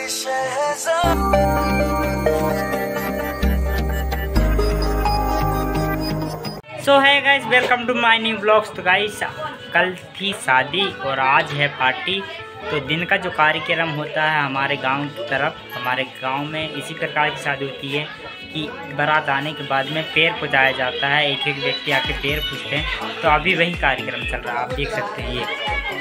So hi guys, welcome to my new blogs. तो guys, कल थी शादी और आज है पार्टी। तो दिन का जो कार्यक्रम होता है हमारे गांव की तरफ, हमारे गांव में इसी प्रकार की शादी होती है कि बारात आने के बाद में पैर पुजाया जाता है। एक एक व्यक्ति आके पैर पूछते हैं। तो अभी वही कार्यक्रम चल रहा है, आप देख सकते हैं। ये